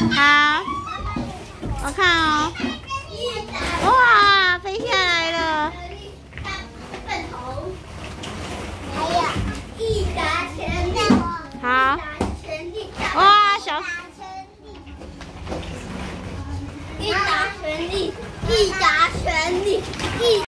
好，我看哦。哇，飞下来了！ 还有一达全力， 好， 全力， 哇，小， 一达全力，一达全力，一。